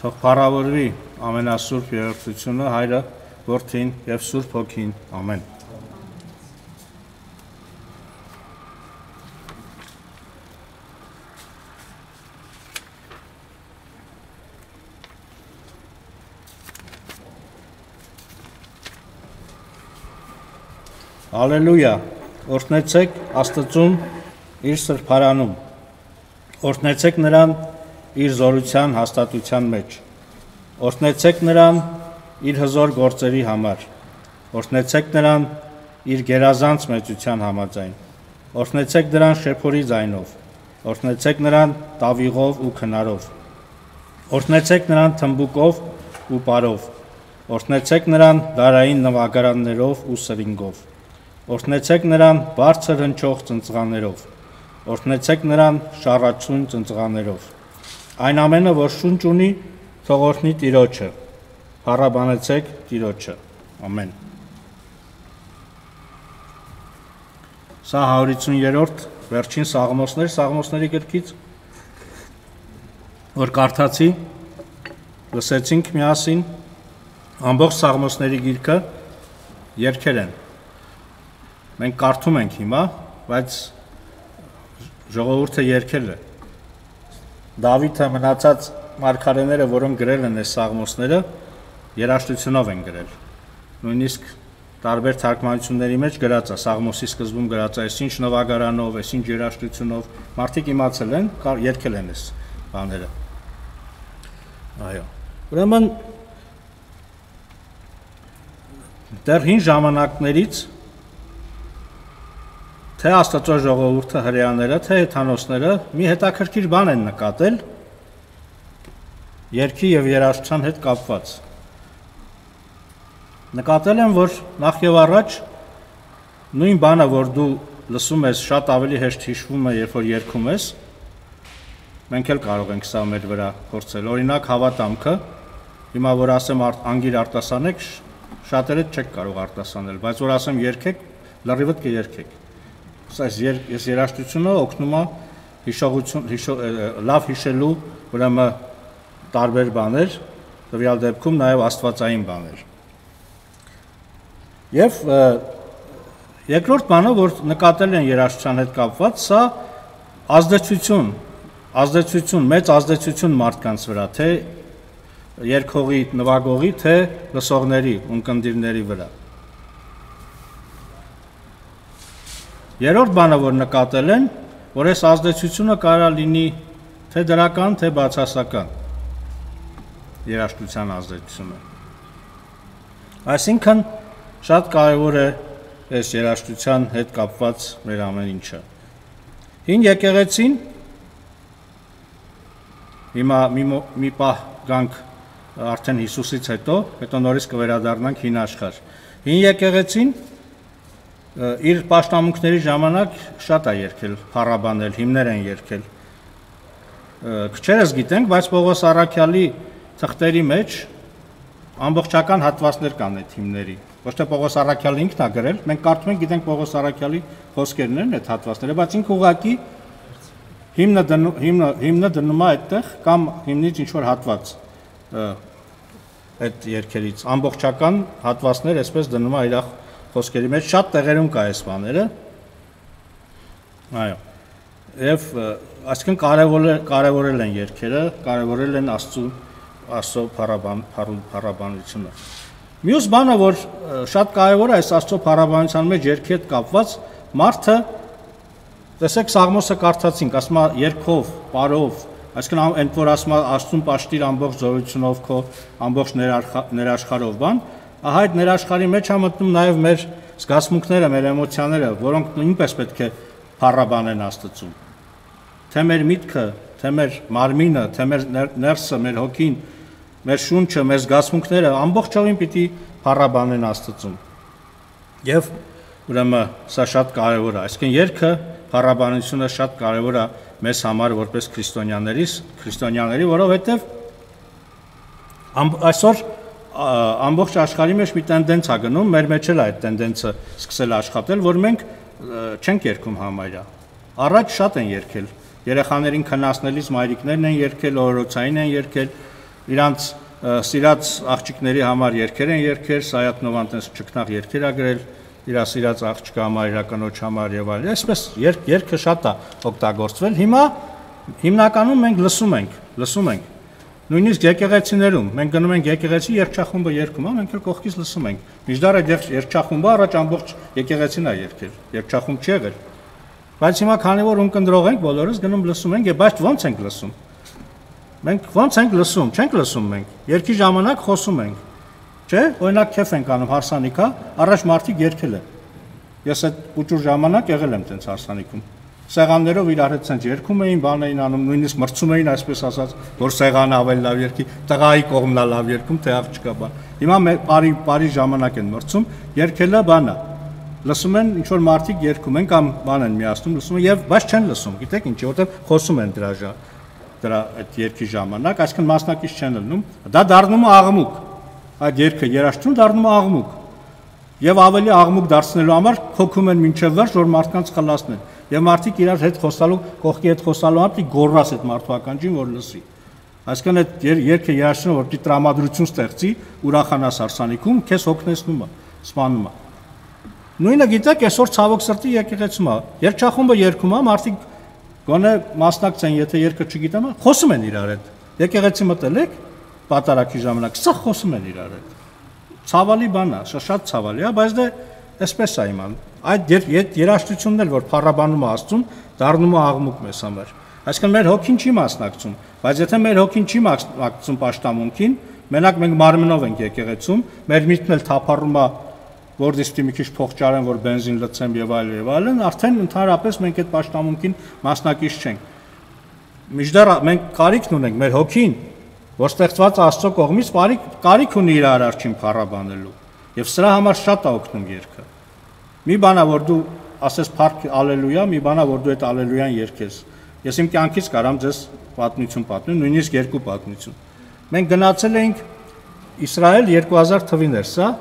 Թող փառավորվի ամենասուրբ երրորդությունը Հայրը, Որդին եւ Սուրբ Հոգին։ Ամեն։ Հալելույա, օրհնեցեք Աստծուն իր սրբարանում, օրհնեցեք նրան իր զորության հաստատության մեջ, օրհնեցեք նրան իր հզոր գործերի համար, օրհնեցեք նրան իր գերազանց մեծության համաձայն, օրհնեցեք նրան շեփորի ձայնով, օրհնեցեք նրան տավիղով ու քնարով, օրհնեցեք նրան թմբուկով ու պարով, օրհնեցեք նրան դարային նվագարաններով ու սրինգով, օրհնեցեք նրան բարձր հնչող ծնծղաներով, օրհնեցեք նրան շառաչուն ծնծղաներով, այն ամենը, որ շունչ ունի, թող օրհնի Տիրոջը, փառաբանեցեք Տիրոջը, ամեն։ Սա 150-րդ վերջին Սաղմոսների գրքից, որ կարդացի, լսեցինք միասին, ամբողջ Սաղմոսների գիրքը երգեր են։ Մենք կարդում ենք հիմա, բայց ժողովուրդը երգել է։ Դավիթը մնացած մարգարեները, որոնք գրել են այս Սաղմոսները, երաժշտությունով են գրել։ Նույնիսկ տարբեր թարգմանությունների մեջ գրած է, Սաղմոսի սկզբում գրած է, այսինչ նվագարանով, այսինչ երաժշտությունով, մարդիկ իմացել են, երգել են այս բաները։ Այո։ Ուրեմն դեռ հին ժամանակներից թե Աստծո ժողովուրդը հրեաները, թե հեթանոսները մի հետաքրքիր բան են նկատել երգի եւ երաժշտության հետ կապված։ Նկատել են, որ նախ եւ առաջ նույն բանը, որ դու լսում ես, շատ ավելի հեշտ հիշվում է, երբ որ երգում ես, մենք էլ կարող ենք սա մեր վրա փորձել։ Օրինակ հավատամքը, հիմա որ ասեմ անգիր արտասանեք, շատերը չեք կարող արտասանել, բայց որ ասեմ երգեք, լրիվդ կերգեք։ Այս երաժշտությունը օգնում է լավ հիշելու ուրեմն տարբեր բաներ, տվյալ դեպքում նաև աստվածային բաներ։ Եվ երկրորդ բանը, որ նկատել են երաժշտության հետ կապված, սա մեծ ազդեցություն մարդկանց վրա, թե երգողի, նվագողի, թե լսողների, ունկնդիրների վրա։ Երրորդ բանը, որ նկատել են, որ այս ազդեցությունը կարող է լինի թե դրական, թե բացասական երաժշտության ազդեցությունը։ Այսինքն շատ կարևոր է այս երաժշտության հետ կապված մեր ամեն ինչը։ Հին եկեղեցին, հիմա մի պահ գանք արդեն Հիսուսից հետո նորից կվերադառնանք հին աշխարհ։ Հին եկեղեցին իր պաշտամունքների ժամանակ շատ է երգել, փառաբանել, հիմներ են երգել։ Քչերս գիտենք, բայց Պողոս Առաքյալի թղթերի մեջ ամբողջական հատվածներ կան այդ հիմների։ Ոչ թե Պողոս Առաքյալը ինքն է գրել, մենք կարդում ենք, գիտենք Պողոս Առաքյալի խոսքերն են այդ հատվածները, բայց ինքը ուղղակի հիմնը դնում է այդտեղ կամ հիմնից ինչ որ հատված այդ երգերից, ամբողջական հատվածներ այսպես դնում է իր խոսքերի մեջ, շատ տեղերում կա այս բաները։ Այո։ Եվ այսինքն կարևորել են երգերը, կարևորել են Աստծո փառաբանությունը։ Մյուս բանը, որ շատ կարևոր է այս Աստծո փառաբանության մեջ երգի հետ կապված, մարդը, տեսեք Սաղմոսը կարդացինք, ասում է երգով, պարով, այսինքն այն որ ասում է Աստծուն պաշտիր ամբողջ զորությունով քո, ամբողջ ներաշխարհով բան, ահա այդ ներաշխարհի մեջ է մտնում նաև մեր զգացմունքները, մեր էմոցիաները, որոնք նույնպես պետք է փառաբանեն Աստծուն։ Թե մեր միտքը, թե մեր մարմինը, թե մեր ներսը, մեր հոգին, մեր շունչը, մեր զգացմունքները ամբողջովին պիտի փառաբանեն Աստծուն։ Եվ ուրեմն սա շատ կարևոր է, այսինքն երգը, փառաբանությունը շատ կարևոր է մեզ համար որպես քրիստոնյաների, որովհետև այսօր ամբողջ աշխարհի մեջ մի տենդենս է գնում, մեր մեջ էլ է այդ տենդենսը սկսել աշխատել, որ մենք չենք երգում համարյա։ Առաջ շատ են երգել, երեխաներին քննացնելիս մայրիկներն են երգել, օրորոցային են երգել, իրանց սիրած աղջիկների համար երգեր են երգեր, Սայաթ Նովան տես ճկնաղ երգեր ա գրել, իր սիրած աղջկա համար, իրականոջ համար եւ այլն։ Այսպես երգը շատ է օգտագործվել։ Հիմա հիմնականում մենք լսում ենք։ Նույնիսկ եկեղեցիներում մենք գնում ենք եկեղեցի երգչախումբը երգում, մենք էլ կողքից լսում ենք։ Միջդար այդ երգչախումբը առաջ ամբողջ եկեղեցին է երգել, երգչախումբ չի եղել։ Բայց հիմա քանի որ ունկնդրող ենք, բոլորս գնում լսում ենք, բայց ո՞նց ենք լսում։ Մենք ո՞նց ենք լսում, չենք լսում մենք։ Երգի ժամանակ խոսում ենք։ Չէ՞, օրինակ քեֆ ենք անում հարսանիքա, առաջ մարդիկ երգել են։ Ես այդ ուճուր ժամանակ եղել եմ տենց հարսանիքում։ Սեղաններով իրար հետ ցենց երգում էին, բան էին անում, նույնիսկ մրցում էին, այսպես ասած, որ սեղանը ավելի լավ երգի, տղայի կողմն է լավ երգում, թե աղջկա բան։ Հիմա բարի ժամանակ են մրցում, երգելը բան է։ Լսում են ինչ որ մարդիկ երգում են կամ բան են միացնում, լսում են եւ բայց չեն լսում, գիտեք ինչի, որտեղ խոսում են դրա այդ երգի ժամանակ, այսինքն մասնակից չեն լինում, դա դառնում է աղմուկ։ Այդ երգը երաժշտություն դառնում է աղմուկ։ Եվ ավելի աղմուկ դարձնելու համար քոքում են մինչև վերջ, որ մարդկանց խլացնեն։ Եվ մարդիկ իրար հետ խոսալու, կողքի հետ խոսալու համար պիտի գոռաս այդ մարդու ականջին, որ լսի։ Այսինքն այդ երգը երաժշտությունը որ պիտի տրամադրություն ստեղծի, ուրախանաս հարսանիքում, քեզ հոգնեցնում է, սպանում է։ Նույնը գիտեք, այսօր ցավոք սրտի եկեղեցում է։ Երգչախումբը երգում է, մարդիկ գոնե մասնակցեն, եթե երգը չգիտեմ, խոսում են իրար հետ։ Եկեղեցի մտել եք, պատարակի ժամանակ, սա խոսում են իրար հետ։ Ցավալի բան է, շատ ցավալի է, բայց դե այսպես է իման։ Այդ երաժշտությունն էլ որ փառաբանում է Աստծուն, դառնում է աղմուկ մեզ համար։ Այսինքն մեր հոգին չի մասնակցում, բայց եթե մեր հոգին չի մասնակցում պաշտամունքին, մենակ մենք մարմնով ենք եկեղեցում, մեր միտքն էլ թափառում է, որ դիստի մի քիչ փող ճարեն, որ բենզին լցեմ եւ այլն, արդեն ընդհանրապես մենք այդ պաշտամունքին մասնակից չենք։ Միջդեռ մենք կարիքն ունենք մեր հոգին, որ ստեղծված Աստծո կողմից կարիք ունի իր արարչին փառաբանելու, եւ սրա համար շատ է օգնում երգը։ Մի բան է որ դու ասես փառք ալելույա, մի բան է որ դու այդ ալելույան երգես։ Ես իմ կյանքից կարամ ձեզ պատմություն պատմեմ, նույնիսկ երկու պատմություն։ Մենք գնացել էինք Իսրայել 2000 թվին էր սա,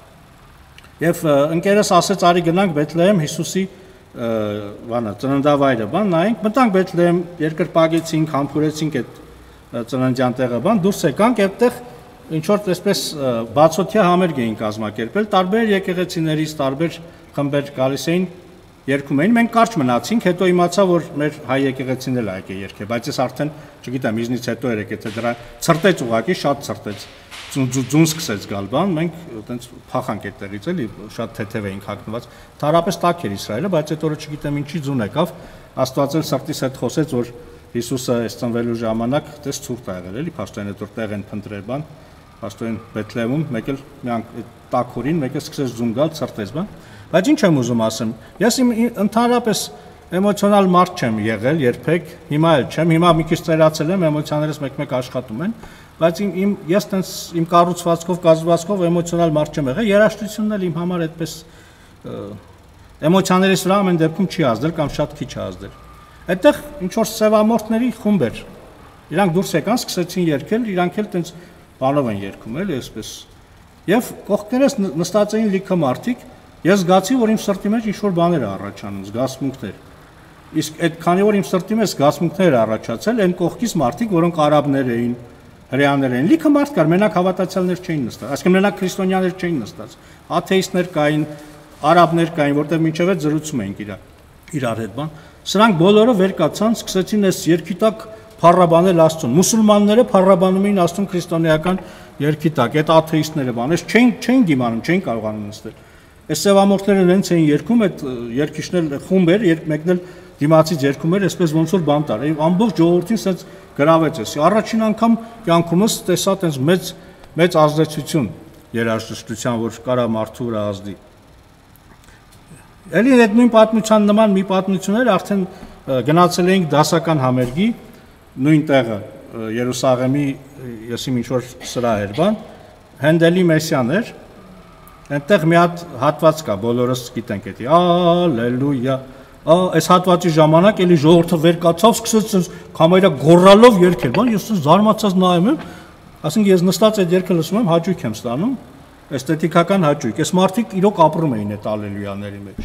եւ ընկերս ասեց արի գնանք Բեթլեհեմ Հիսուսի բանը ծննդավայրը, բան նայենք, մտանք Բեթլեհեմ, երկրպագեցինք, համբուրեցինք այդ ծննդյան տեղը, բան դուրս եկանք, այդտեղ ինչ որ այսպես բացօթյա համերգ էին կազմակերպել, տարբեր եկեղեցիներից, տարբեր խմբեր գալիս էին, երգում էին, մենք կարճ մնացինք, հետո իմացա, որ մեր հայ եկեղեցին էլ եկե երգել, բայց ես արդեն, չգիտեմ, իզնից հետո էր եկել, թե դրա ցրտեց ուղակի, շատ ցրտեց, ձուն սկսեց գալ, բան, մենք այտենց փախանք այդտեղից էլի, շատ թեթև էինք հագնված, թարապես տաք էր Իսրայելը, բայց այդ օրը չգիտեմ ինչի ձուն եկավ, Աստված էլ սրտիս հետ խոսեց, որ Հիսուսը այս ծնվելու ժամանակ դες ցուրտ ա եղել, էլի, փաստորեն այդ որ տեղ են փնտրել, բան, փաստորեն Բեթլեհեմում, մեկ էլ միանք տաքորին, մեկ էլ սկսեց ձուն գալ, ցրտեց, բան։ Բայց ինչ եմ ուզում ասեմ, ես ընդհանրապես էմոցիոնալ մարդ չեմ եղել երբեք, հիմա էլ չեմ, հիմա մի քիչ ծերացել եմ, էմոցիաներս մեկ-մեկ աշխատում են, բայց ես տենց իմ կառուցվածքով, կազմվածքով էմոցիոնալ մարդ չեմ եղել, երաժշտությունն էլ իմ համար այդպես էմոցիաներիս վրա ամեն դեպքում չի ազդել կամ շատ քիչ է ազդել։ Այդտեղ ինչ որ սևամորթների խումբ էր։ Իրանք դուրս եկան, սկսեցին երգել, իրանք էլ տենց բանով են երգում, էլի այսպես։ Եվ կողքներս նստած էին լիքը մարդիկ, ես զգացի, որ իմ սրտի մեջ ինչ որ բաներ է առաջանում, զգացմունքներ։ Իսկ այդ քանի որ իմ սրտի մեջ զգացմունքներ առաջացել, այն կողքից մարդիկ, որոնք արաբներ էին, հրեաներ էին, լիքը մարդ կար, մենակ հավատացյալներ չէին նստած, այսինքն մենակ քրիստոնյաներ չէին նստած, աթեիստներ կային, արաբներ կային, որտեղ մինչև այդ զրուցում էինք իրար հետ բան։ Սրանք բոլորը վեր կացան, սկսեցին այս երգի տակ փառաբանել Աստծուն։ Մուսուլմանները փառաբանում էին Աստծուն քրիստոնեական երգի տակ, այդ աթեիստները բանես չէին դիմանում, չէին կարողանում նստել։ Այս սևամորթները նենց էին երգում, այդ երգիչներ խումբ էր, մեկն էլ դիմացից երգում էր, այսպես ոնց որ բան տար։ Ամբողջ ժողովրդին սենց գրավեց էս։ Առաջին անգամ կյանքումս տեսա տենց մեծ ազդեցություն երաժշտության, որ կարա մարդու վրա ազդի։ Էլի այդ նույն պատմության նման մի պատմություններ արդեն գնացել էինք դասական համերգի նույն տեղը Երուսաղեմի ես ինչ որ սրահ էր բան Հենդելի Մեսիան էր այնտեղ մի հատ հատված կա բոլորս գիտենք էդի ալելույա այս հատվածի ժամանակ էլի ժողովուրդը վեր կացավ սկսեց կամերա գոռալով երգել բան ես զարմացած նայում եմ ասենք ես նստած այդ երգը լսում եմ հաճույք եմ ստանում էսթետիկական հաճույք այս մարդիկ իրոք ապրում էին այդ ալելույաների մեջ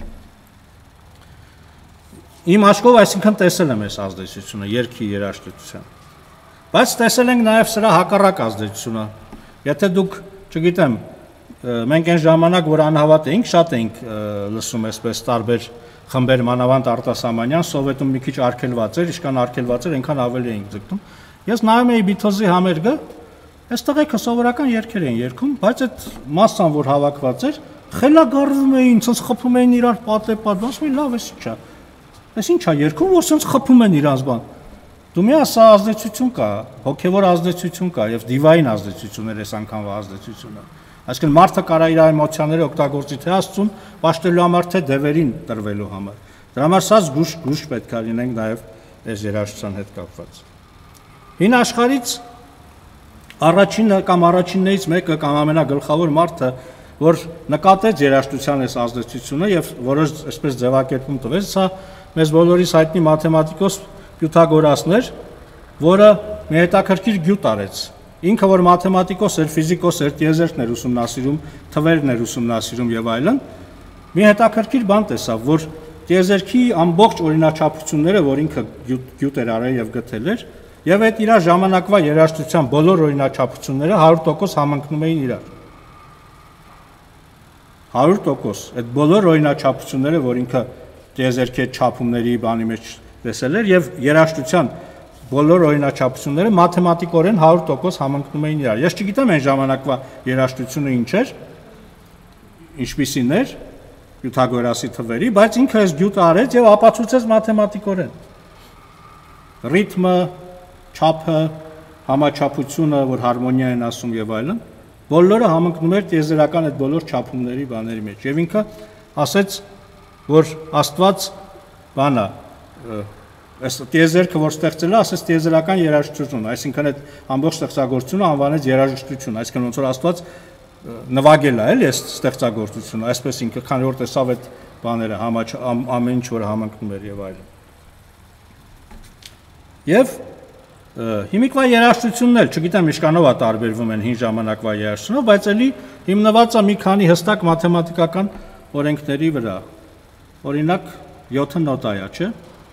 Իմ աչքով այսինքն տեսել եմ այս ազդեցությունը երգի երաժշտության Բայց տեսել ենք նաև սրա հակառակ ազդեցությունը։ Եթե դուք, չգիտեմ, մենք այն ժամանակ, որ անհավատ էինք, շատ էինք լսում այսպես տարբեր խմբեր, մանավանդ արտասահմանյան, Սովետում մի քիչ արգելված էր, ինչքան արգելված էր, այնքան ավելի էինք ձգտում։ Ես նայում էի Beatles-ի համերգը, այս տղեկը սովորական երգեր են երգում, բայց այդ մասսան, որ հավաքված էր, խելագարվում էին, ցած խփում էին իրար պատեպատ, ասում էին լավ, էս ի՞նչ է։ Էս ի՞նչ է երգում, որ ցած խփում են իրանց բան։ Դու մի ասա ազդեցություն կա, հոգևոր ազդեցություն կա եւ դիվային ազդեցություն էր այս անգամվա ազդեցությունը։ Այսինքն մարդը կարա իր էմոցիաները օգտագործի թե Աստծուն պաշտելու համար, թե դևերին տրվելու համար։ Դրա համար սա զգուշ պետք է լինենք նաեւ այս երաժշտության հետ կապված։ Հին աշխարհից առաջինը կամ առաջիններից մեկը կամ ամենագլխավոր մարդը, որ նկատեց երաժշտության այս ազդեցությունը եւ որոշ այսպես ձևակերպում տվեց, սա մեզ բոլորիս հայտնի մաթեմատիկոս Պյութագորասն էր, որը մի հետաքրքիր գյուտ արեց։ Ինքը որ մաթեմատիկոս էր, ֆիզիկոս էր, տիեզերքն էր ուսումնասիրում, թվերն էր ուսումնասիրում եւ այլն, մի հետաքրքիր բան տեսավ, որ տիեզերքի ամբողջ օրինաչափությունները, որ ինքը գյուտ էր արել եւ գտել էր, եւ այդ իր ժամանակվա երաժշտության բոլոր օրինաչափությունները 100% համընկնում էին իրար։ 100% այդ բոլոր օրինաչափությունները, որ ինքը տիեզերքի չափումների բանի մեջ տեսել էր եւ երաժշտության բոլոր օրինաչափությունները մաթեմատիկորեն 100% համընկնում էին իրար։ Ես չգիտեմ այն ժամանակվա երաժշտությունը ինչ էր, ինչպիսին էր Պյութագորասի թվերի, բայց ինքը այս գյուտը արեց եւ ապացուցեց մաթեմատիկորեն։ Ռիթմը, չափը, համաչափությունը, որ հարմոնիա են ասում եւ այլն, բոլորը համընկնում էր տիեզերական այդ բոլոր չափումների բաների մեջ։ Եվ ինքը ասեց, որ Աստված բանա այս տիեզերքը որ ստեղծել է, ասես տիեզերական երաժշտություն, այսինքն այդ ամբողջ ստեղծագործությունը անվանեց երաժշտություն, այսինքն ոնց որ Աստված նվագել է, էլի այս ստեղծագործությունը, այսպես ինքը քանի որ տեսավ այդ բաները, ամեն ինչ որ համընկնում էր եւ այլն։ Եվ հիմիկվա երաժշտությունն էլ, չգիտեմ ինչքանով է տարբերվում են հին ժամանակվա երաժշտությունով, բայց էլի հիմնված է մի քանի հստակ մաթեմատիկական օրենքների վրա։ Օրինակ 7 նոտա է, չէ՞։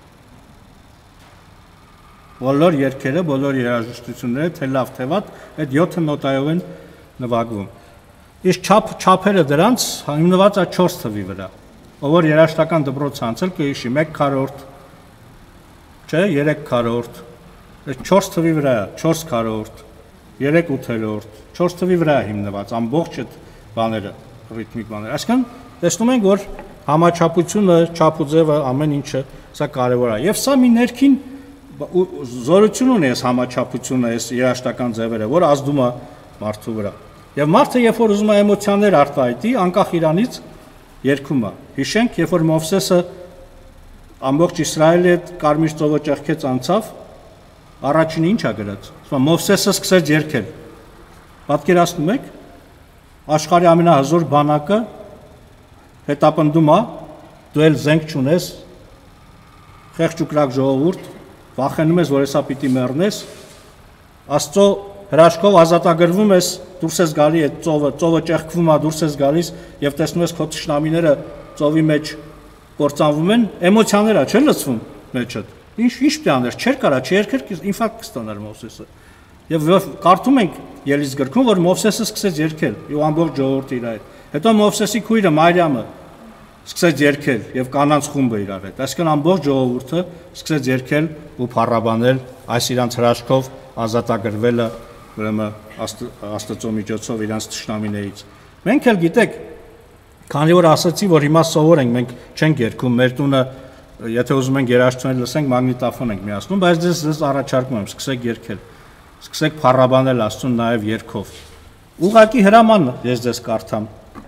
Բոլոր երգերը, բոլոր երաժշտությունները, թե լավ, թե վատ, այդ 7 նոտայով են նվագվում։ Իսկ չափերը դրանց հիմնված է 4 թվի վրա։ Ով որ երաժշտական դպրոց անցել կհիշի 1/4, չէ, 3/4, այդ 4 թվի վրա է, 4/4, 3/8, 4 թվի վրա է հիմնված ամբողջ այդ բաները, ռիթմիկ բաները։ Այսինքն տեսնում ենք, որ համաչափությունը, չափուձևը, ամեն ինչը սա կարևոր է։ Եվ սա մի ներքին զորություն ունի այս համաչափությունը, այս երաժշտական ձևերը, որ ազդում է մարդու վրա։ Եվ մարդը, երբ որ ուզում է էմոցիաներ արտահայտի, անկախ իրանից երգում է։ Հիշենք, երբ որ Մովսեսը ամբողջ Իսրայելի հետ Կարմիր ծովը ճեղքեց անցավ, առաջինը ինչ է գրած։ Ասում Մովսեսը սկսեց երգել։ Պատկերացնում եք, աշխարհի ամենահզոր բանակը հետապնդում է, դու էլ զենք չունես, խեղճ ու կրակ ժողովուրդ, վախենում ես, որ հեսա պիտի մեռնես, Աստծո հրաշքով ազատագրվում ես, դուրս ես գալի այդ ծովը ճեղքվում է, դուրս ես գալիս եւ տեսնում ես քո թշնամիները ծովի մեջ կործանվում են, էմոցիաներ է, չէ՞ լցվում մեջդ։ Ինչ պիտի անես, չէր կարա, չերքեր, ինֆարկտ կստանար Մովսեսը։ Եվ կարդում ենք Ելիս գրքում, որ Մովսեսը սկսեց երգել, եւ ամբողջ ժողովուրդը իր հետ։ Հետո Մովսեսի քույրը Մարիամը սկսեց երգել եւ կանանց խումբը իրար հետ։ Այսինքն ամբողջ ժողովուրդը սկսեց երգել ու փառաբանել այս իրանց հրաշքով ազատագրվելը, ուրեմն Աստծո միջոցով իրանց թշնամիներից։ Մենք էլ գիտեք, քանի որ ասացի, որ հիմա սովոր ենք, մենք չենք երգում, մեր տունը, եթե ուզում ենք երաժշտություն լսենք, մագնիտոֆոն ենք միացնում, բայց ձեզ առաջարկում եմ, սկսեք երգել, սկսեք փառաբանել Աստծուն նաեւ երգով։ Ուղղակի հրաման ես ձեզ կարդամ։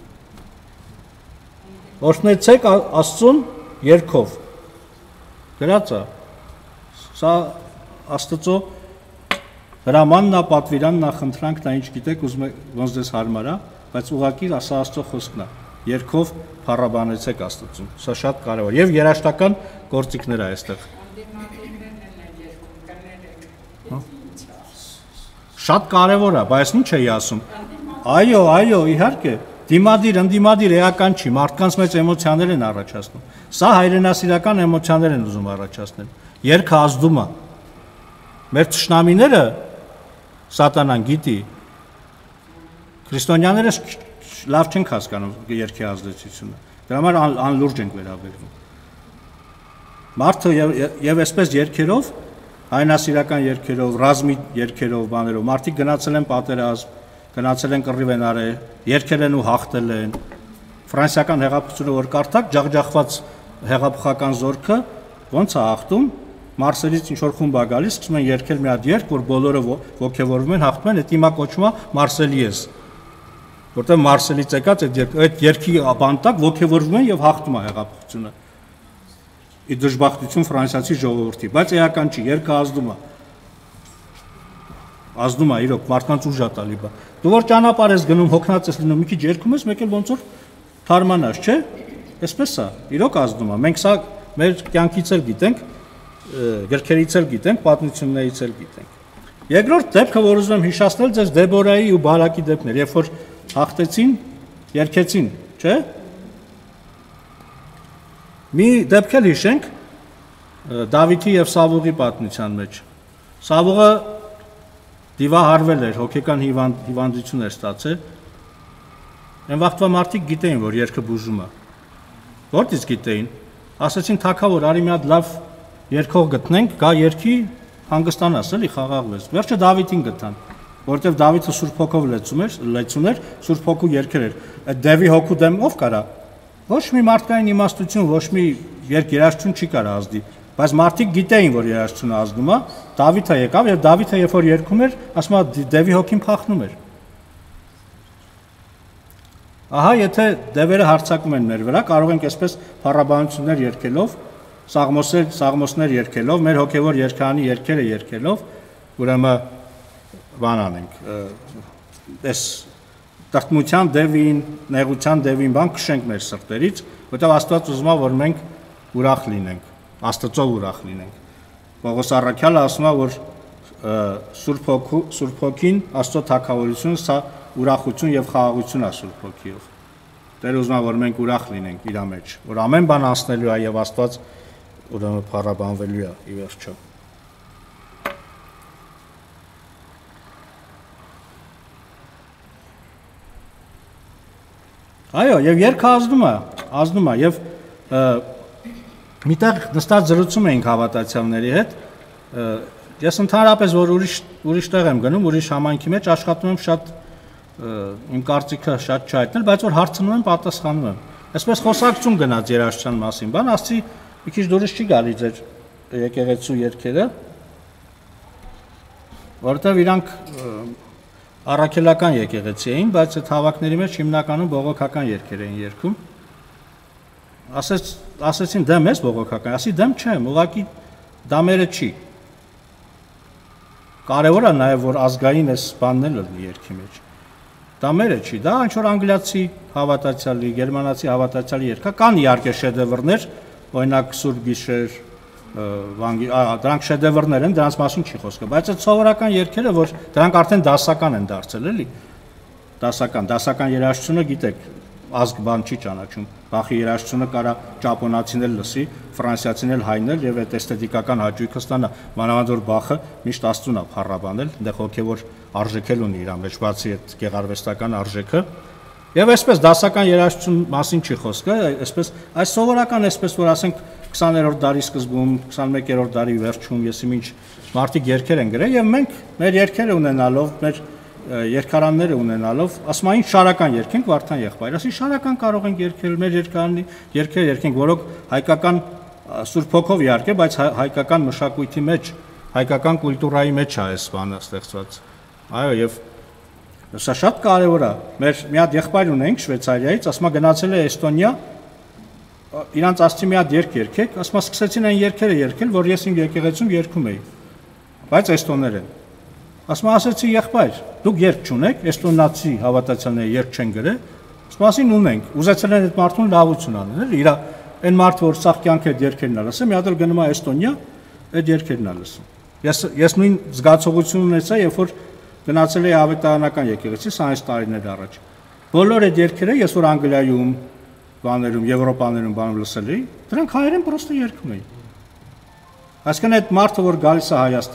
Օրհնեցեք Աստծուն երգով։ Գրած է։ Սա Աստծո հրամանն է, պատվիրանն է, խնդրանքն է, ինչ գիտեք, ուզում եք ոնց դες հարմար է, բայց ուղղակի սա Աստծո խոսքն է։ Երգով փառաբանեցեք Աստծուն։ Սա շատ կարևոր եւ երաժշտական գործիքներ է այստեղ։ Շատ կարևոր է, բայց ինչ էի ասում։ Այո, իհարկե։ Դիմադիր, ընդդիմադիր էական չի, մարդկանց մեջ էմոցիաներ են առաջացնում։ Սա հայրենասիրական էմոցիաներ են ուզում առաջացնել։ Երգը ազդում է։ Մեր ճշնամիները սատանան գիտի քրիստոնյաները լավ չեն հասկանում երկի ազդեցությունը։ Դրա համար անլուրջ ենք վերաբերվում։ Մարդը եւ այսպես երկերով, հայնասիրական երկերով, ռազմի երկերով, բաներով մարդիկ գնացել են պատերազմ, գնացել են կռիվ են արել, երկել են ու հաղթել են։ Ֆրանսիական հեղափոխությունը որ կարդակ, ջախջախված հեղափոխական զորքը ոնց է հաղթում, Մարսելից ինչ որ խումբ է գալիս, սկսում են երկել մի հատ երգ, որ բոլորը ոգևորվում են, հաղթում են, այդ հիմա կոչվում է Մարսելիես։ Որտեղ Մարսելից եկած այդ երգի բանտակ ոգևորվում են եւ հաղթում է հեղափոխությունը։ Ի դժբախտություն ֆրանսիացի ժողովրդի, բայց էական չի, երկը ազդում է իրոք մարդկանց ուժ է տալի բա։ Դու որ ճանապարհ ես գնում, հոգնած ես լինում, մի քիչ երգում ես, մեկ էլ ոնց որ թարմանաս, չէ՞։ Այսպես է, իրոք ազդում է։ Մենք սա մեր կյանքից էլ գիտենք, գրքերից էլ գիտենք, պատմություններից էլ գիտենք։ Երկրորդ դեպքը, որ ուզում եմ հիշեցնել, ձեզ Դեբորայի ու Բարակի դեպքն էր, երբ որ հաղթեցին, երգեցին, չէ՞։ Մի դեպք էլ հիշենք Դավիթի եւ Սավուղի պատմության մեջ։ Սավուղը դիվահարվել էր, հոգեկան հիվանդություն էր ստացել։ Այն վաղտվա մարդիկ գիտեին, որ երգը բուժում է։ Որտից գիտեին։ Ասացին թագավոր, արի մի հատ լավ երգող գտնենք, գա երգի հանգստանաս, էլի խաղաղվես։ Վերջը Դավիթին գտան, որովհետև Դավիթը Սուրբ Հոգով լեցուն էր, Սուրբ Հոգու երգեր էր։ Այդ Դևի հոգու դեմ ով կարա։ Ոչ մի մարդկային իմաստություն, ոչ մի երգերաշտություն չի կարա ազդի, բայց մարդիկ գիտեին, որ երաժշտությունը ազդում է, Դավիթը եկավ եւ Դավիթը երբ որ երգում էր, ասում է Դևի հոգին փախնում էր։ Ահա, եթե դևերը հարձակում են մեր վրա, կարող ենք այսպես փառաբանություններ երգելով, սաղմոսներ երգելով, մեր հոգևոր երգանի երգերը երգելով, ուրեմն բան անենք, այս տրտմության դևին, նեղության դևին բան քշենք մեր սրտերից, որտեղ Աստված ուզում է, որ մենք ուրախ լինենք, Աստծով ուրախ լինենք։ Պողոս առաքյալը ասում է, որ Սուրբ Հոգին Աստծո թագավորությունը սա ուրախություն եւ խաղաղություն է Սուրբ Հոգիով։ Տերը ուզում է, որ մենք ուրախ լինենք իր մեջ, որ ամեն բան անցնելու է եւ Աստված ուրեմն փառաբանվելու է ի վերջո։ Այո, եւ երգը ազդում է եւ միտեղ նստած զրուցում էինք հավատացյալների հետ։ Ես ընդհանրապես որ ուրիշ տեղ եմ գնում, ուրիշ համայնքի մեջ աշխատում եմ շատ իմ կարծիքը շատ չհայտնել, բայց որ հարցնում եմ, պատասխանում եմ։ Այսպես խոսակցություն գնաց երաժշտության մասին, բան ասցի մի քիչ դուրս չի գալի ձեր եկեղեցու երգերը, որովհետև իրանք առաքելական եկեղեցի էին, բայց այդ հավաքների մեջ հիմնականում բողոքական երգեր էին երգում։ Ասեցին դեմ ես բողոքական, ասի դեմ չեմ, ուղղակի դամերը չի։ Կարևոր է նաև որ ազգային էս բանն լինի երգի մեջ։ Դամերը չի, դա ինչ որ անգլիացի հավատացյալի, գերմանացի հավատացյալի երգ, կան իհարկե շեդևրներ, օրինակ Սուրբ Գիշեր, դրանք շեդևրներ են, դրանց մասին չի խոսքը, բայց այդ սովորական երգերը, որ դրանք արդեն դասական են դարձել, էլի։ Դասական երաժշտությունը գիտեք, ազգ բան չի ճանաչում։ Բախի երաժշտությունը կարա ճապոնացին էլ լսի, ֆրանսիացին էլ հայնել եւ այդ էսթետիկական հաճույքը ստանա։ Մանավանդ որ Բախը միշտ Աստծուն է փառաբանել, այնտեղ հոգեվոր արժեք էլ ունի իր մեջ, բացի այդ գեղարվեստական արժեքը։ Եվ այսպես դասական երաժշտություն մասին չի խոսքը, այսպես այս սովորական այսպես որ ասենք 20-րդ դարի սկզբում, 21-րդ դարի վերջում, եսիմինչ մարդիկ երգեր են գրել եւ մենք մեր երգերը ունենալով, մեր երկարանները ունենալով, ասում այն շարական երգենք Վարդան եղբայր, ասի շարական կարող ենք երգել մեր երգերը երգենք, որոնք հայկական Սուրբ Հոգով իհարկե, բայց հայկական մշակույթի մեջ, հայկական կուլտուրայի մեջ է այս բանը ստեղծված։ Այո, եւ սա շատ կարեւոր է։ Մեր մի հատ եղբայր ունենք Շվեյցարիայից, ասում գնացել է Էստոնիա, իրանց ասցի մի հատ երգ երգեք, ասում սկսեցին այն երգերը երգել, որ ես իմ եկեղեցում երգում էի, բայց էստոներեն։ Ասում ասեցի եղբայր, դուք երգ չունեք, էստոնացի հավատացյալները երգ չեն գրել, ասում ունենք, ուզեցել են այդ մարդուն լավություն անել, իր այն մարդը որ սաղ կյանքը այդ երգերն է լսում, մի հատ գնում է Էստոնիա, այդ երգերն է լսում։ Ես նույն զգացողությունն ունեցա, երբ որ գնացել էի ավետարանական եկեղեցի 20 տարիներ առաջ։ Բոլոր այդ երգերը ես որ Անգլիայում, բաներում, Եվրոպաներում բանում լսել էի, դրանք հայերեն պրոստը երգում էին։ Այսինքն այդ մարդը որ գալիս է Հայաստան,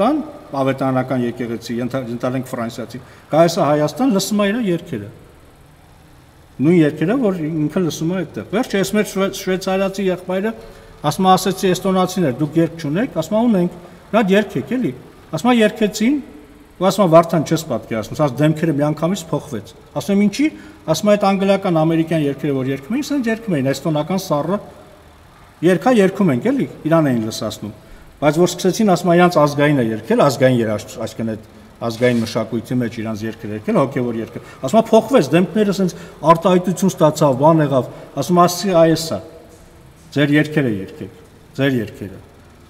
ավետարանական եկեղեցի, ընտրենք ֆրանսիացի, գայս է Հայաստան, լսում է իր երգերը։ Նույն երգերը, որ ինքը լսում է այդտեղ։ Վերջ ես մեր շվեյցարացի եղբայրը ասում է ասեցի էստոնացիներ, դուք երգ չունեք, ասում է ունենք, նա երգեք էլի։ Ասում է երգեցին, ու ասում է Վարդան չես պատկերացնում, ասած դեմքերը միանգամից փոխվեց։ Ասում եմ ինչի, ասում է այդ անգլիական, ամերիկյան երգերը, որ երգում էին, ասեն երգում էին, էստոնական սառը երգա երգում ենք էլի, իրան էին լսացնում։ Բայց որ սկսեցին ասում իրանց ազգային է երգել, ազգային երաժշտ, այսինքն այդ ազգային մշակույթի մեջ իրանց երգերը երգել, հոգևոր երգը։ Ասում է փոխվեց, դեմքները ասենց արտահայտություն ստացավ, բան եղավ, ասում ասի այս է։ Ձեր երգերը երգեք, ձեր երգերը։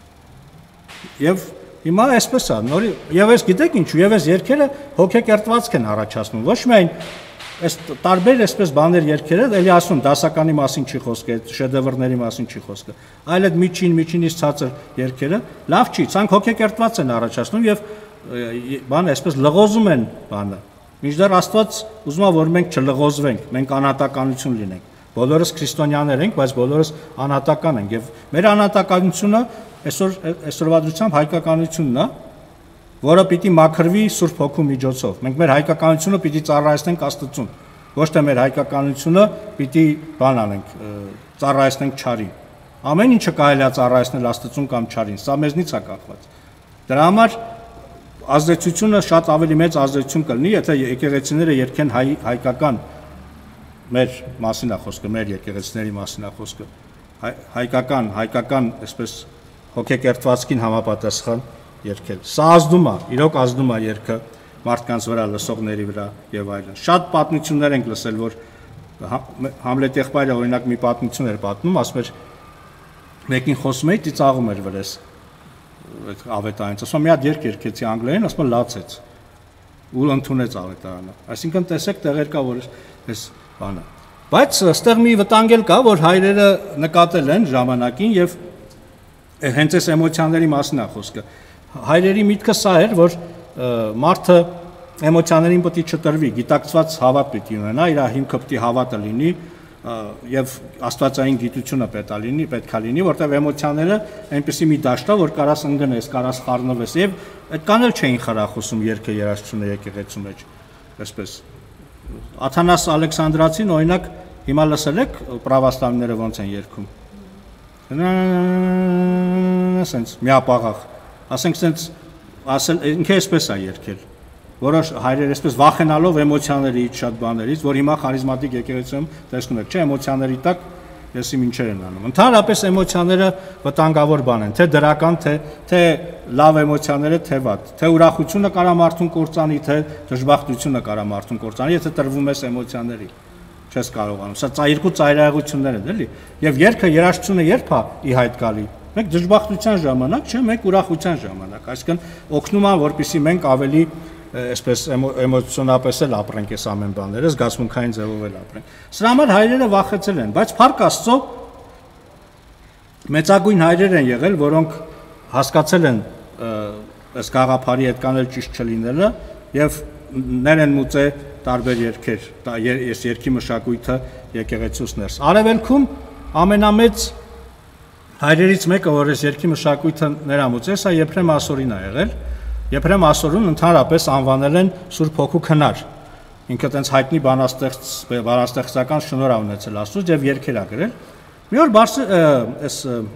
Եվ հիմա այսպես է, նորի եւ ես գիտեք ինչու, եւ այս երգերը հոգեկերտվածք են առաջացնում, ոչ միայն այս տարբեր այսպես բաներ երգերը, էլի ասում դասականի մասին չի խոսքը, շեդևրների մասին չի խոսքը, այլ այդ միջինից ցածր երգերը լավ չի, ցանկ հոգեկերտված են առաջացնում եւ բան այսպես լղոզում են բանը։ Մինչդեռ Աստված ուզում է որ մենք չլղոզվենք, մենք անհատականություն լինենք։ Բոլորս քրիստոնյաներ ենք, բայց բոլորս անհատական ենք եւ մեր անհատականությունը այսօրվա դրությամբ հայկականությունն է, որը պիտի մաքրվի Սուրբ Հոգու միջոցով։ Մենք մեր հայկականությունը պիտի ծառայեցնենք Աստծուն, ոչ թե մեր հայկականությունը պիտի բան անենք, ծառայեցնենք չարին։ Ամեն ինչը կարելի է ծառայեցնել Աստծուն կամ չարին, սա մեզնից է կախված։ Դրա համար ազդեցությունը շատ ավելի մեծ ազդեցություն կլինի, եթե եկեղեցիները երգեն հայկական մեր մասին է խոսքը, մեր եկեղեցիների մասին է խոսքը, հայկական, այսպես հոգեկերտվածքին համապատասխան երգել։ Սա ազդում է, իրոք ազդում է երգը մարդկանց վրա, լսողների վրա եւ այլն։ Շատ պատմություններ ենք լսել, որ Համլետ եղբայրը օրինակ մի պատմություն էր պատմում, ասում էր մեկին խոսում էի, ծիծաղում էր վրես այդ ավետարանից, ասում մի հատ երգ երգեցի անգլերեն, ասում լացեց ու ընդունեց ավետարանը։ Այսինքն տեսեք տեղեր կա, որ այս բանը։ Բայց այստեղ մի վտանգ էլ կա, որ հայրերը նկատել են ժամանակին եւ հենց այս էմոցիաների մասին է խոսքը։ Հայրերի միտքը սա էր, որ մարդը էմոցիաներին պետք է չտրվի, գիտակցված հավատ պետք է ունենա, իր հիմքը պետք է հավատը լինի եւ աստվածային գիտությունը պետք է լինի, որտեղ էմոցիաները այնպեսի մի դաշտ է, որ կարաս ընկնես, կարաս խառնվես եւ այդքան էլ չէին խրախուսում երգը երաժշտությունը եկեղեցու մեջ, այսպես։ Աթանաս Ալեքսանդրացին օրինակ հիմա լսել եք պրավաստանները ոնց են երգում։ Ասենց միապաղաղ, ասենք ասենց ասել ինքը էսպես է երգել, որոշ հայրեր էսպես վախենալով էմոցիաներից, շատ բաներից, որ հիմա խարիզմատիկ եկեղեցիում տեսնում եք, չէ, էմոցիաների տակ եսի ինչեր են անում։ Ընդհանրապես էմոցիաները վտանգավոր բան են, թե դրական, թե լավ էմոցիաները, թե վատ, թե ուրախությունը կարա մարդուն կործանի, թե դժբախտությունը կարա մարդուն կործանի, եթե տրվում ես էմոցիաների։ Չես կարողանում։ Սա երկու ծայրահեղություններ են, էլի։ Եվ երգը երաժշտությունը երբ է ի հայտ գալի։ Մեկ դժբախտության ժամանակ, չէ, մեկ ուրախության ժամանակ։ Այսինքն օգնում է, որպեսզի մենք ավելի այսպես էմոցիոնալապես էլ ապրենք այս ամեն բաները, զգացմունքային ձևով էլ ապրենք։ Սրա համար հայրերը վախեցել են, բայց փառք Աստծո մեծագույն հայրեր են եղել, որոնք հասկացել են այս գաղափարի այդքան էլ ճիշտ չլինելը եւ ներ են մուծե տարբեր երգեր, այս երգի մշակույթը եկեղեցուց ներս։ Արևելքում ամենամեծ հայրերից մեկը, որ այս երգի մշակույթը ներամուծել, սա Եփրեմ Ասորին է եղել։ Եփրեմ Ասորուն ընդհանրապես անվանել են Սուրբ Հոգու քնար։ Ինքը տենց հայտնի բանաստեղծական շնորհ ունեցել Աստծուց եւ երգեր ա գրել։ Մի օր այս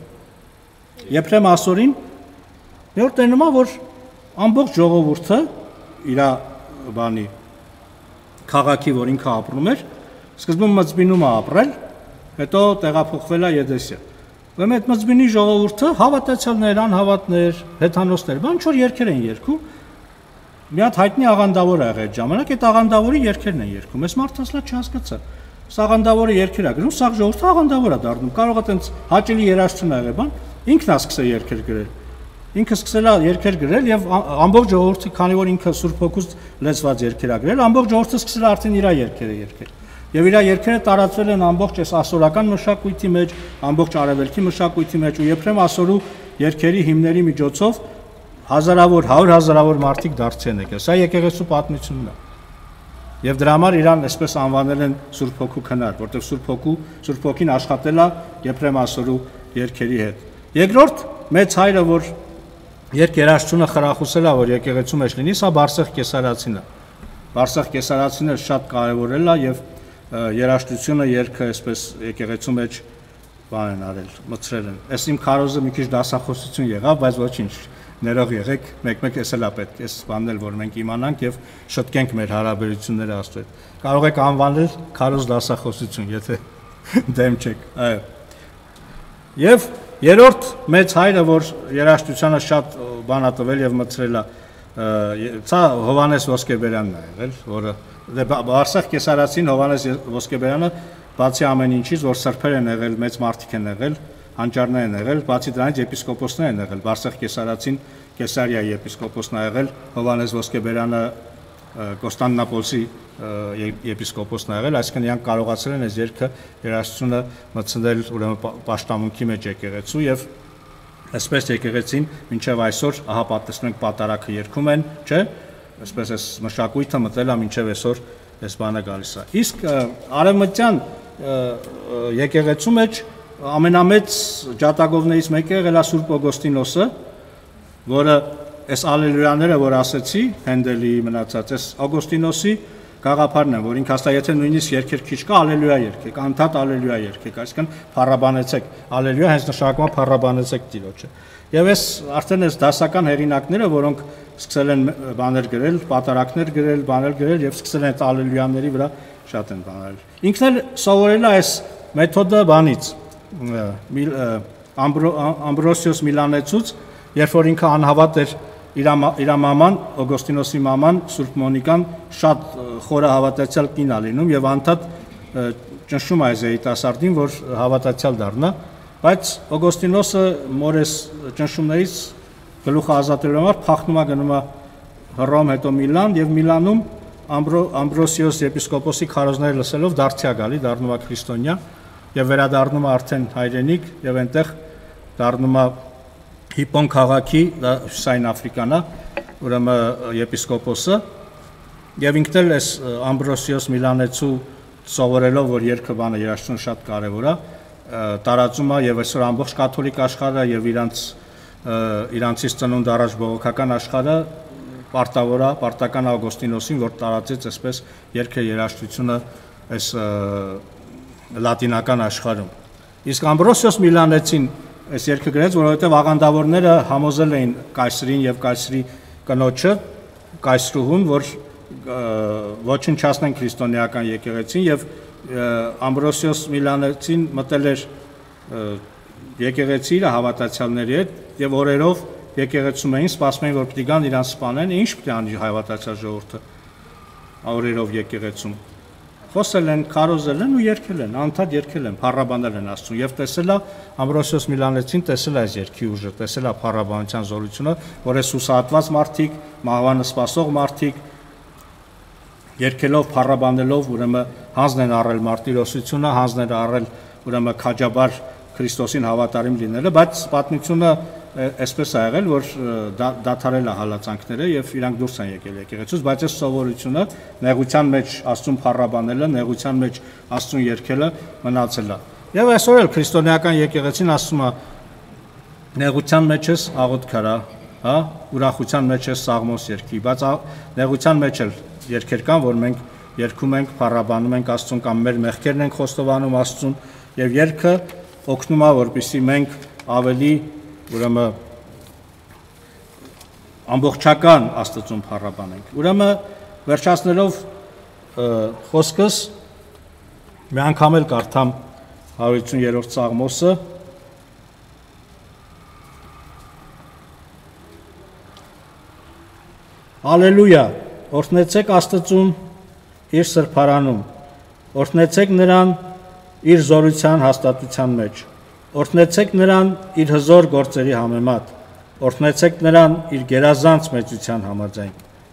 Եփրեմ Ասորին մի օր տենում է, որ ամբողջ ժողովուրդը իր բանի քաղաքի, որ ինքը ապրում էր, սկզբում Մծբինում է ապրել, հետո տեղափոխվել է Եդեսիա։ Ուրեմն այդ Մծբինի ժողովուրդը հավատացյալներ, անհավատներ, հեթանոսներ, բան ինչ որ երգեր են երգում։ Մի հատ հայտնի աղանդավոր ա եղել այդ ժամանակ, այդ աղանդավորի երգերն են երգում։ Այս մարդը ասලා չհասկացա։ Սա աղանդավորը երգեր ա գրում, սա ժողովուրդը աղանդավոր ա դառնում։ Կարող է տենց հաճելի երաժշտություն ա եղել, բան, ինքն ա սկսել երգեր գրել։ Ինքը սկսել է երգեր գրել եւ ամբողջ ժողովուրդը, քանի որ ինքը Սուրբ Հոգուց լեցված երգեր ա գրել, ամբողջ ժողովուրդը սկսել է արդեն իր երգերը երգել։ Եվ իր երգերը տարածվել են ամբողջ այս ասորական մշակույթի մեջ, ամբողջ արևելքի մշակույթի մեջ ու Եփրեմ Ասորու երգերի հիմների միջոցով հազարավոր, 100,000 մարդիկ դարձել են եկել։ Սա եկեղեցու պատմությունն է։ Եվ դրա համար իրան այսպես անվանել են Սուրբ Հոգու քնար, որտեղ Սուրբ Հոգին աշխատել է Եփրեմ Ասորու երգերի հետ։ Երկրորդ մեծ հայրը, որ Երաշտությունը խրախուսել է, որ եկեղեցու մեջ լինի, սա Բարսեղ Կեսարացին է։ Բարսեղ Կեսարացին շատ կարևորել է եւ երաշտությունը երգը այսպես եկեղեցու մեջ բան են արել, մտցրել են։ Այս իմ քարոզը մի քիչ դասախոսություն եղավ, բայց ոչինչ, ներող եղեք, մեկ-մեկ էսել է պետք, այս բանն էլ որ մենք իմանանք եւ շտկենք մեր հարաբերությունները Աստծո հետ։ Կարող եք անվանել քարոզ դասախոսություն, եթե դեմ չեք, այո։ Եվ երրորդ մեծ հայրը, որ երաշտությանը շատ բան է տվել եւ մտցրել է, սա Հովանես Ոսկեբերանն է եղել, որը Բարսեղ Կեսարացին Հովանես Ոսկեբերանը բացի ամեն ինչից, որ սրբեր են եղել, մեծ մարդիկ են եղել, հանճարներ են եղել, բացի դրանից եպիսկոպոսներ են եղել, Բարսեղ Կեսարացին Կեսարիայի եպիսկոպոսն է եղել, Հովանես Ոսկեբերանը Կոստանդնապոլսի եպիսկոպոսն է եղել, այսինքն իրանք կարողացել են այս երգը երաշտությունը մտցնել ուրեմն պաշտամունքի մեջ եկեղեցու եւ այսպես եկեղեցին մինչեւ այսօր ահա պատմում ենք պատարագը երգում են, չէ՞, այսպես այս մշակույթը մտել է մինչեւ այսօր այս բանը գալիս է։ Իսկ արևմտյան եկեղեցու մեջ ամենամեծ ջատագովներից մեկը եղել է Սուրբ Օգոստինոսը, որը այս ալելույաները, որ ասեցի, Հենդելի մնացած, այս Օգոստինոսի գաղափարն է, որ ինքը հաստատ եթե նույնիսկ երգեր քիչ կա, ալելույա երգեք, անդադ ալելույա երգեք, այսինքն փառաբանեցեք, ալելույա հենց նշանակում է փառաբանեցեք Տիրոջը։ Եվ այս արդեն այս դասական հեղինակները, որոնք սկսել են բաներ գրել, պատարակներ գրել, բաներ գրել եւ սկսել են ալելույաների վրա շատ են բանել։ Ինքն էլ սովորել է այս մեթոդը բանից, Ամբրոսիոս Միլանեցուց, երբ որ ինքը անհավատ էր իր մաման, Օգոստինոսի մաման, Սուրբ Մոնիկան շատ խորը հավատացյալ կին է լինում եւ անդադ ճնշում է այս երիտասարդին, որ հավատացյալ դառնա, բայց Օգոստինոսը մորես ճնշումներից գլուխը ազատելու համար փախնում է գնում է Հռոմ, հետո Միլան եւ Միլանում Ամբրոսիոս եպիսկոպոսի քարոզները լսելով դարձյա գալի, դառնում է քրիստոնյա եւ վերադառնում է արդեն հայրենիք եւ այնտեղ դառնում է Հիպոն քաղաքի, դա Հյուսային Աֆրիկան է, ուրեմն եպիսկոպոսը եւ ինքն էլ այս Ամբրոսիոս Միլանեցու սովորելով, որ երգը բանը երաշտությունը շատ կարեւոր է, տարածում է եւ այսօր ամբողջ կաթոլիկ աշխարհը եւ իրանցից ծնունդ առաջ բողոքական աշխարհը պարտական Օգոստինոսին, որ տարածեց այսպես երգը երաշտությունը այս լատինական աշխարհում։ Իսկ Ամբրոսիոս Միլանեցին այս երգը գրեց, որովհետև աղանդավորները համոզել էին կայսրին եւ կայսրի կնոջը, կայսրուհուն, որ ոչնչացնեն քրիստոնեական եկեղեցին եւ Ամբրոսիոս Միլանեցին մտել էր եկեղեցի իր հավատացյալների հետ եւ օրերով եկեղեցում էին, սպասում էին, որ պիտի գան իրան սպանեն, ինչ պիտի անի հավատացյալ ժողովուրդը օրերով եկեղեցում։ Խոսել են, քարոզել են ու երգել են, անդադ երգել են, փառաբանել են Աստծուն եւ տեսել է Ամբրոսիոս Միլանեցին տեսել այս երգի ուժը, տեսել է փառաբանության զորությունը, որ այս հուսահատված մարդիկ, մահվանը սպասող մարդիկ երգելով, փառաբանելով ուրեմն հանձն են առել մարտիրոսությունը, հանձն են առել ուրեմն քաջաբար Քրիստոսին հավատարիմ լինելը, բայց պատմությունը այսպես է եղել, որ դադարել է հալածանքները եւ իրանք դուրս են եկել եկեղեցուց, բայց այս սովորությունը նեղության մեջ Աստծուն փառաբանելը, նեղության մեջ Աստծուն երգելը մնացել է։ Եվ այսօր էլ քրիստոնեական եկեղեցին ասում է նեղության մեջ ես աղոթք արա, հա, ուրախության մեջ ես Սաղմոս երգի, բայց նեղության մեջ էլ երգեր կան, որ մենք երգում ենք, փառաբանում ենք Աստծուն կամ մեր մեղքերն ենք խոստովանում Աստծուն եւ երգը օգնում է, որպեսզի մենք ավելի ուրեմն ամբողջական Աստծուն փառաբանենք։ Ուրեմն վերջացնելով խոսքս մի անգամ էլ կարդամ 150-րդ Սաղմոսը։ Ալելույա, օրհնեցեք Աստծուն իր սրբարանում, օրհնեցեք նրան իր զորության հաստատության մեջ, օրհնեցեք նրան իր հզոր գործերի համեմատ, օրհնեցեք նրան իր գերազանց մեծության համաձայն։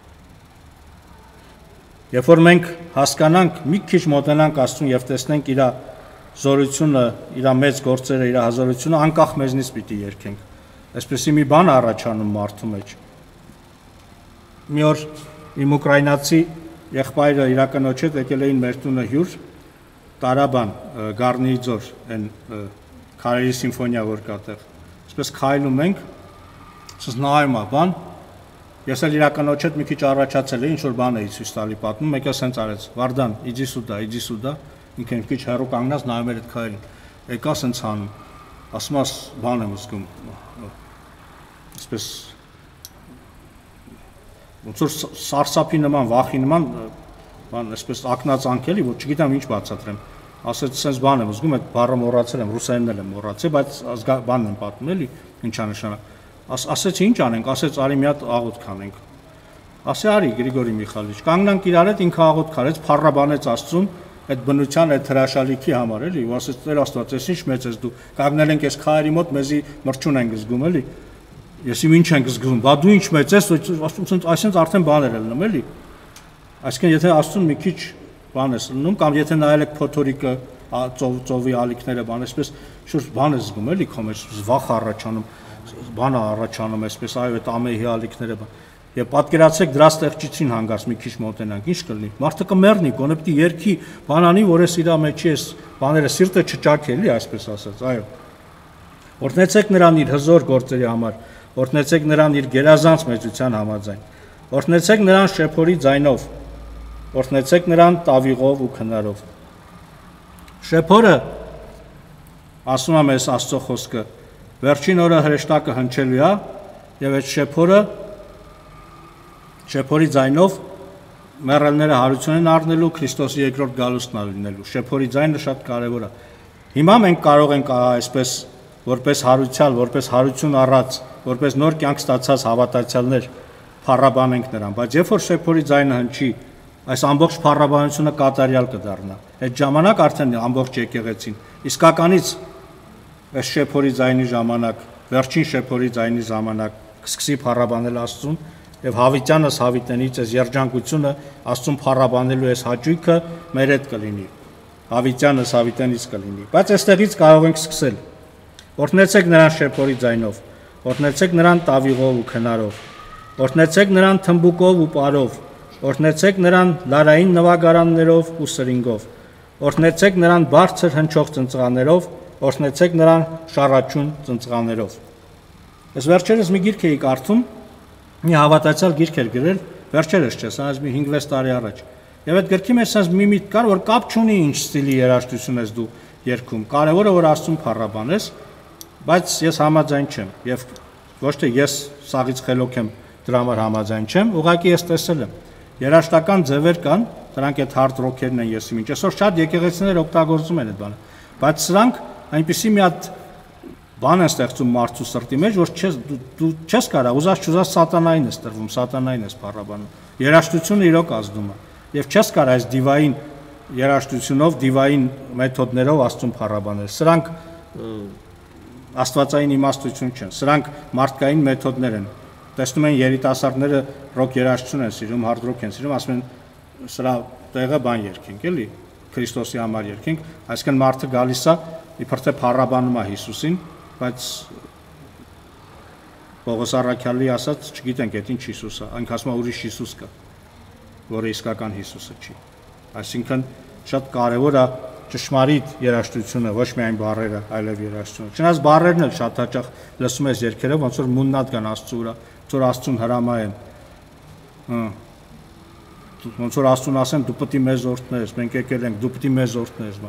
Երբ որ մենք հասկանանք, մի քիչ մոտենանք Աստծուն եւ տեսնենք իր զորությունը, իր մեծ գործերը, իր հզորությունը, անկախ մեզնից պիտի երգենք։ Այսպեսի մի բան առաջանում մարդու մեջ։ Մի օր իմ ուկրաինացի եղբայրը իր կնոջ հետ եկել էին մեր տունը հյուր, Տարաբան, Գառնիի ձոր, այն Քարերի սիմֆոնիա որ կա տեղ։ Այսպես քայլում ենք, Սս նայում է բան։ Ես էլ իրականոց հետ մի քիչ առաջացել էի, ինչ որ բան էի ցույց տալի պատմում, մեկը սենց արեց. Վարդան, իջի սուդա, ինքը մի քիչ հեռու կանգնած նայում էր այդ քայլին։ Եկա սենց անում։ Ասում ես, բան եմ զգում։ Այսպես ոնց որ սարսափի նման, վախի նման, բան, այսպես ակնած անկելի, որ չգիտեմ ինչ բացատրեմ։ Ասեց, սենց բան եմ զգում, այդ բառը մոռացել եմ, ռուսերենն եմ մոռացել, բայց բանն եմ պատմում էլի, ինչա նշանակ։ Ասեց ինչ անենք, ասեց արի մի հատ աղոթք անենք։ Ասի արի Գրիգորի Միխալիչ, կանգնանք իրար հետ, ինքը աղոթք արեց, փառաբանեց Աստծուն, այդ բնության այդ հրաշալիքի համար էլի, ու ասեց Տեր Աստված, ես ինչ մեծ ես դու, կանգնել ենք այս քարերի մոտ, մեզի մրջուն ենք զգում էլի։ Ես իմ ինչ ենք զգում, բա դու ինչ մեծ ես, ասում այսինքն արդեն բաներ են լնում էլի։ Այսինքն եթե Աստծուն մի քիչ բան ես լնում, կամ եթե նայել եք փոթորիկը, ծովի ալիքները, բան այսպես շուտ բան ես զգում էլի, քո մեջ վախ առաջանում, բանը առաջանում այսպես, այո, այդ ամեհի ալիքները բան։ Եվ պատկերացրեք դրա ստեղծիչին հանգած մի քիչ մոտենանք, ինչ կլինի։ Մարդը կմեռնի, գոնե պիտի երկի, բանանի, որ ես իր մեջի ես բաները սիրտը չճաքի էլի, այսպես ասած, այո։ Օրհնեցեք նրան իր հզոր գործերի համար, օրհնեցեք նրան իր գերազանց մեծության համաձայն։ Օրհնեցեք նրան շեփորի ձայնով, օրհնեցեք նրան տավիղով ու քնարով։ Շեփորը ասում է մեզ Աստծո խոսքը, վերջին օրը հրեշտակը հնչելու է, եւ այդ շեփորի ձայնով մեռելները հարություն են առնելու, Քրիստոսի երկրորդ գալուստն է լինելու։ Շեփորի ձայնը շատ կարևոր է։ Հիմա մենք կարող ենք այսպես որպես հարուցյալ, որպես հարություն առած, որպես նոր կյանք ստացած հավատացյալներ փառաբանենք նրան, բայց երբ որ շեփորի ձայնը հնչի, այս ամբողջ փառաբանությունը կատարյալ կդառնա։ Այդ ժամանակ արդեն ամբողջ եկեղեցին իսկականից այս շեփորի ձայնի ժամանակ, վերջին շեփորի ձայնի ժամանակ կսկսի փառաբանել Աստծուն, եւ հավիտյանս հավիտենից այս երջանկությունը Աստծուն փառաբանելու այս հաճույքը մեր հետ կլինի։ Հավիտյանս հավիտենից կլինի։ Բայց այստեղից կարող ենք սկսել։ Օրհնեցեք նրան շեփորի ձայնով, օրհնեցեք նրան տավիղով ու քնարով, օրհնեցեք նրան թմբուկով ու պարով, օրհնեցեք նրան լարային նվագարաններով ու սրինգով, օրհնեցեք նրան բարձր հնչող ծնծղաներով, օրհնեցեք նրան շառաչուն ծնծղաներով։ Ես վերջերս մի գիրք էի կարդում, մի հավատացյալ գիրք էր գրել, վերջերս չէ, սա մի 5-6 տարի առաջ։ Եվ այդ գրքի մեջ ասած մի միտք կար, որ կապ չունի ինչ ստիլի երաժշտություն ես դու երգում։ Կարևորը որ Աստծուն փառաբանես, բայց ես համաձայն չեմ եւ ոչ թե ես սաղից խելոք եմ դրա համար համաձայն չեմ, ուղղակի ես տեսել եմ երաժշտական ձևեր կան, դրանք այդ hard rock-երն են եսի մինչ այսօր շատ եկեղեցիներ օգտագործում են այդ բանը, բայց սրանք այնպեսի մի հատ բան են ստեղծում մարդու սրտի մեջ, որ դու չես կարող, ուզած սատանային ես տրվում, սատանային ես փառաբանում։ Երաժշտությունը իրոք ազդում է եւ չես կարող այս դիվային երաժշտությունով, դիվային մեթոդներով Աստծուն փառաբանել։ Սրանք աստվածային իմաստություն չեն, սրանք մարդկային մեթոդներ են։ Տեսնում են երիտասարդները ռոք երաժշտություն են սիրում, hard rock են սիրում, ասում են սրա տեղը բան երգենք, էլի, Քրիստոսի համար երգենք, այսինքն մարդը գալիս է, իբր թե փառաբանում է Հիսուսին, բայց Պողոս առաքյալի ասած, չգիտենք այդ ինչ Հիսուս է, այնք ասում է ուրիշ Հիսուս կա, որը իսկական Հիսուսը չի։ Այսինքն շատ կարևոր է ճշմարիտ երաժշտությունը, ոչ միայն բառերը, այլև երաժշտությունը։ Չնայած բառերն էլ շատ հաճախ լսում ես երգերով, ոնց որ մուննատ կան Աստծու վրա, որ Աստծուն հրամայեն։ Ոնց որ Աստծուն ասեն դու պետք է մեզ օրհնես, մենք եկել ենք, դու պետք է մեզ օրհնես։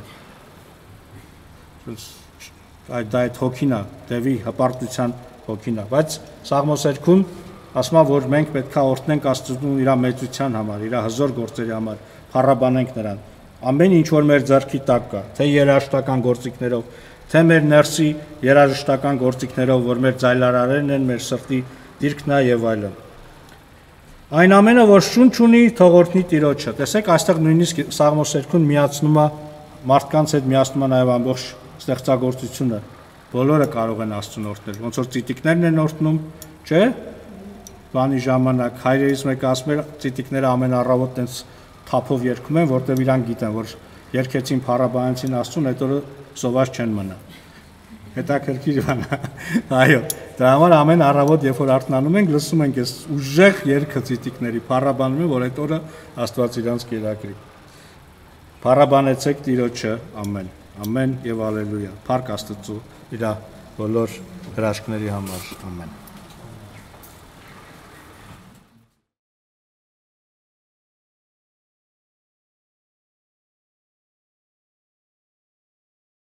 Այդ հոգին է, դեպի հպարտության հոգին է, բայց Սաղմոս 2-ում ասում է, որ մենք պետք է օրհնենք Աստծուն իր մեծության համար, իր հզոր գործերի համար, փառաբանենք նրան։ Ամեն ինչ որ մեր ձեռքի տակ կա, թե երաժշտական գործիքներով, թե մեր ներսի երաժշտական գործիքներով, որ մեր ձայլարարերն են, մեր սրտի դիրքն է եւ այլն։ Այն ամենը, որ շունչ ունի, թող օրհնի Տիրոջը։ Տեսեք, այստեղ նույնիսկ Սաղմոս 2-ն միացնում է մարդկանց հետ միացնում է նաեւ ամբողջ ստեղծագործությունը, բոլորը կարող են Աստծուն օրհնել, ոնց որ ծիտիկներն են օրհնում, չէ՞։ Բանի ժամանակ հայրերից մեկը ասում էր, ծիտիկները ամեն առավոտ տենց թափով երգում են, որտեղ իրանք գիտեն, որ երգեցին փառաբանեցին Աստծուն, այդ օրը սոված չեն մնա։ Հետաքրքիր բան է։ Այո, դրա համար ամեն առավոտ, երբ որ արթնանում ենք, լսում ենք այս ուժեղ երգը ծիտիկների, փառաբանում են, որ այդ օրը Աստված իրանց կերակրի։ Փառաբանեցեք Տիրոջը, ամեն։ Ամեն եւ ալելույա։ Փառք Աստծո իր բոլոր հրաշքների համար, ամեն։